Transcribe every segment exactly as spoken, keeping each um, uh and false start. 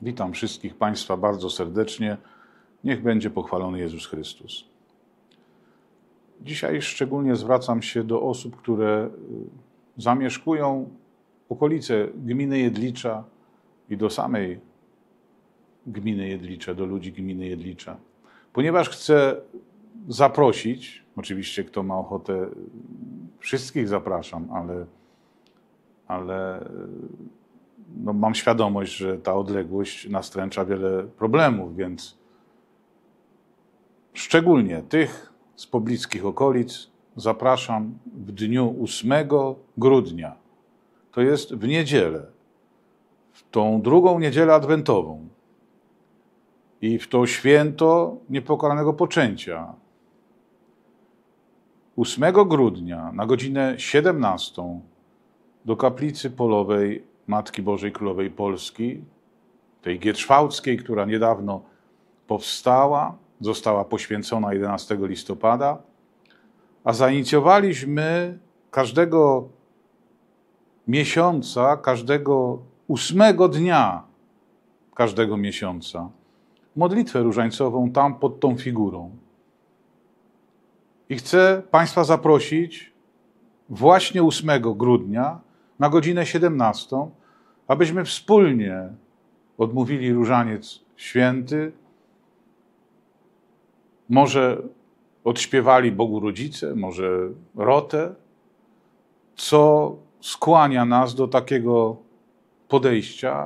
Witam wszystkich Państwa bardzo serdecznie. Niech będzie pochwalony Jezus Chrystus. Dzisiaj szczególnie zwracam się do osób, które zamieszkują okolice gminy Jedlicza i do samej gminy Jedlicze, do ludzi gminy Jedlicza. Ponieważ chcę zaprosić, oczywiście kto ma ochotę, wszystkich zapraszam, ale, ale no mam świadomość, że ta odległość nastręcza wiele problemów, więc szczególnie tych z pobliskich okolic zapraszam w dniu ósmego grudnia. To jest w niedzielę, w tą drugą niedzielę adwentową i w to święto niepokalanego poczęcia. ósmego grudnia na godzinę siedemnastą do kaplicy polowej Matki Bożej Królowej Polski, tej gietrzwałckiej, która niedawno powstała, została poświęcona jedenastego listopada, a zainicjowaliśmy każdego miesiąca, każdego ósmego dnia każdego miesiąca modlitwę różańcową tam pod tą figurą. I chcę Państwa zaprosić właśnie ósmego grudnia na godzinę siedemnastą, abyśmy wspólnie odmówili różaniec święty, może odśpiewali Bogu Rodzice, może rotę, co skłania nas do takiego podejścia.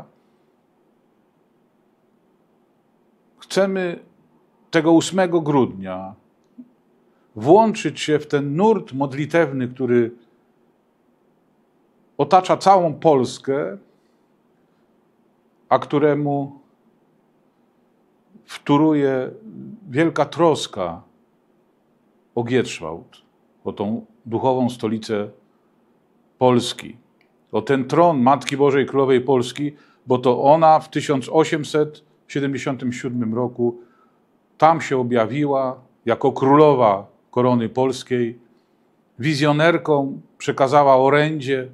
Chcemy tego ósmego grudnia włączyć się w ten nurt modlitewny, który otacza całą Polskę, a któremu wtóruje wielka troska o Gietrzwałt, o tą duchową stolicę Polski, o ten tron Matki Bożej Królowej Polski, bo to ona w tysiąc osiemset siedemdziesiątym siódmym roku tam się objawiła jako królowa korony polskiej, wizjonerką przekazała orędzie.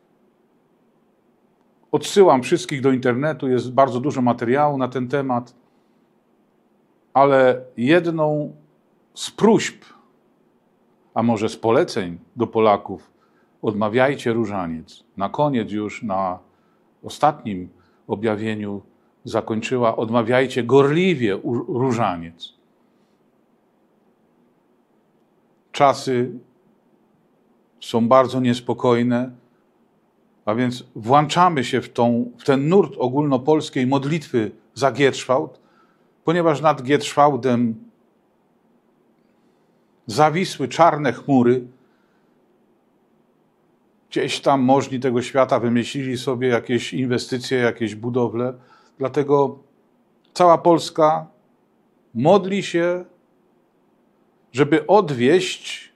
Odsyłam wszystkich do internetu, jest bardzo dużo materiału na ten temat, ale jedną z próśb, a może z poleceń do Polaków, odmawiajcie różaniec. Na koniec już, na ostatnim objawieniu zakończyła, odmawiajcie gorliwie różaniec. Czasy są bardzo niespokojne, a więc włączamy się w, tą, w ten nurt ogólnopolskiej modlitwy za Gietrzwałt, ponieważ nad Gietrzwałtem zawisły czarne chmury. Gdzieś tam możni tego świata wymyślili sobie jakieś inwestycje, jakieś budowle. Dlatego cała Polska modli się, żeby odwieść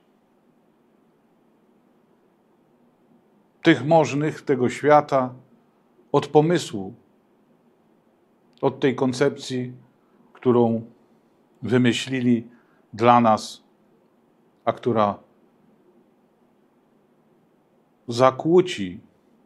tych możnych tego świata od pomysłu, od tej koncepcji, którą wymyślili dla nas, a która zakłóci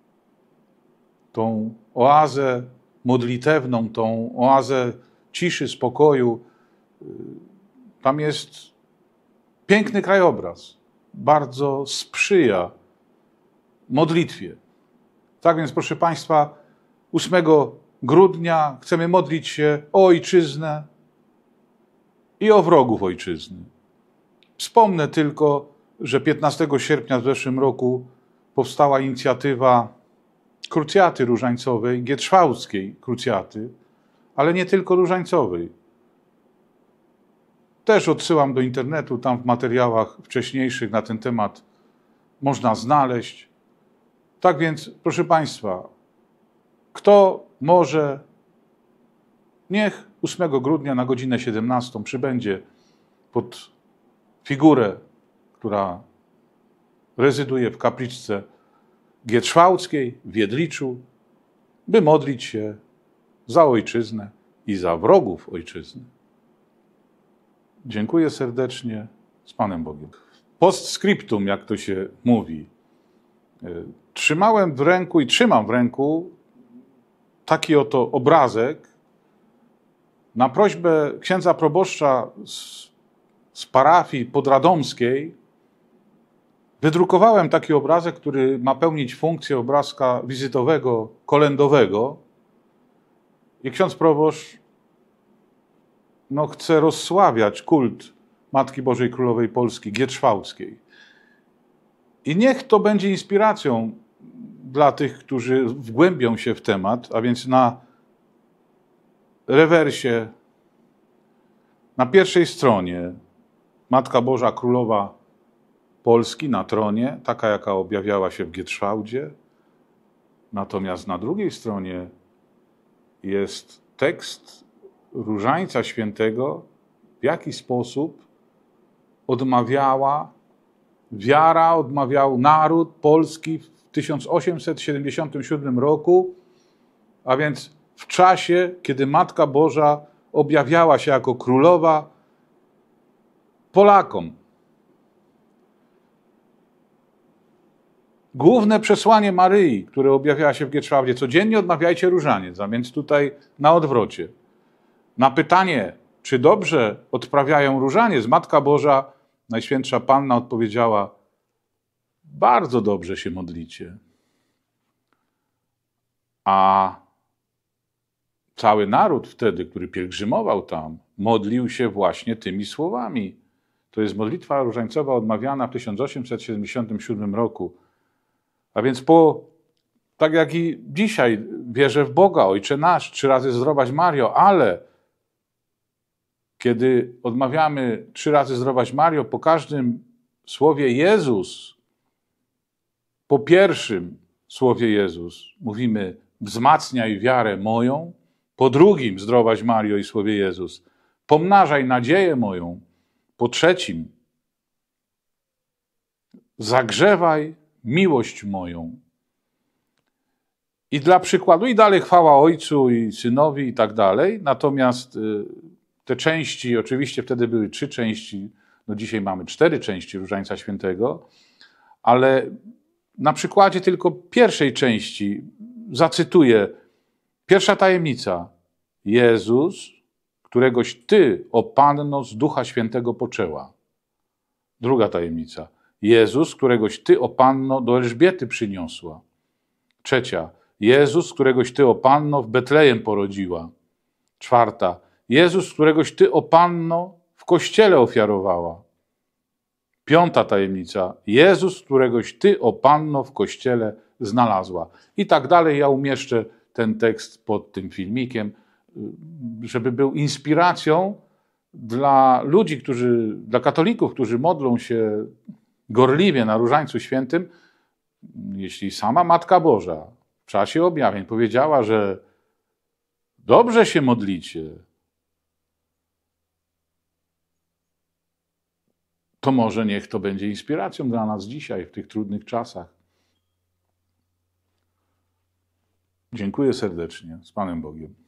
tą oazę modlitewną, tą oazę ciszy, spokoju. Tam jest piękny krajobraz, bardzo sprzyja modlitwie. Tak więc, proszę Państwa, ósmego grudnia chcemy modlić się o ojczyznę i o wrogów ojczyzny. Wspomnę tylko, że piętnastego sierpnia w zeszłym roku powstała inicjatywa krucjaty różańcowej, gietrzwałckiej krucjaty, ale nie tylko różańcowej. Też odsyłam do internetu, tam w materiałach wcześniejszych na ten temat można znaleźć. Tak więc, proszę Państwa, kto może, niech ósmego grudnia na godzinę siedemnastą przybędzie pod figurę, która rezyduje w kapliczce gietrzwałckiej w Jedliczu, by modlić się za ojczyznę i za wrogów ojczyzny. Dziękuję serdecznie. Z Panem Bogiem. Postscriptum, jak to się mówi. Trzymałem w ręku i trzymam w ręku taki oto obrazek na prośbę księdza proboszcza z, z parafii podradomskiej wydrukowałem taki obrazek, który ma pełnić funkcję obrazka wizytowego, kolędowego. I ksiądz proboszcz no, chce rozsławiać kult Matki Bożej Królowej Polski, gietrzwałckiej. I niech to będzie inspiracją dla tych, którzy wgłębią się w temat, a więc na rewersie, na pierwszej stronie Matka Boża Królowa Polski na tronie, taka jaka objawiała się w Gietrzwałdzie. Natomiast na drugiej stronie jest tekst Różańca Świętego, w jaki sposób odmawiała wiara, odmawiał naród polski w tysiąc osiemset siedemdziesiątym siódmym roku, a więc w czasie, kiedy Matka Boża objawiała się jako królowa Polakom. Główne przesłanie Maryi, które objawiała się w Gietrzwałdzie, codziennie odmawiajcie różaniec, a więc tutaj na odwrocie. Na pytanie, czy dobrze odprawiają różaniec, Matka Boża, Najświętsza Panna odpowiedziała, bardzo dobrze się modlicie. A cały naród wtedy, który pielgrzymował tam, modlił się właśnie tymi słowami. To jest modlitwa różańcowa odmawiana w tysiąc osiemset siedemdziesiątym siódmym roku. A więc po, tak jak i dzisiaj, wierzę w Boga, Ojcze nasz, trzy razy zdrowaś Mario, ale kiedy odmawiamy trzy razy zdrowaś Mario, po każdym słowie Jezus, po pierwszym słowie Jezus mówimy wzmacniaj wiarę moją, po drugim zdrowaś Mario i słowie Jezus pomnażaj nadzieję moją, po trzecim zagrzewaj miłość moją. I dla przykładu, i dalej chwała Ojcu i Synowi i tak dalej, natomiast te części, oczywiście wtedy były trzy części, no dzisiaj mamy cztery części Różańca Świętego, ale na przykładzie tylko pierwszej części zacytuję. Pierwsza tajemnica. Jezus, któregoś Ty, o Panno, z Ducha Świętego poczęła. Druga tajemnica. Jezus, któregoś Ty, o Panno, do Elżbiety przyniosła. Trzecia. Jezus, któregoś Ty, o Panno, w Betlejem porodziła. Czwarta. Jezus, któregoś Ty, o Panno, w Kościele ofiarowała. Piąta tajemnica. Jezus, któregoś Ty, o Panno, w Kościele znalazła. I tak dalej. Ja umieszczę ten tekst pod tym filmikiem, żeby był inspiracją dla ludzi, którzy, dla katolików, którzy modlą się gorliwie na Różańcu Świętym. Jeśli sama Matka Boża w czasie objawień powiedziała, że dobrze się modlicie, to może niech to będzie inspiracją dla nas dzisiaj, w tych trudnych czasach. Dziękuję serdecznie. Z Panem Bogiem.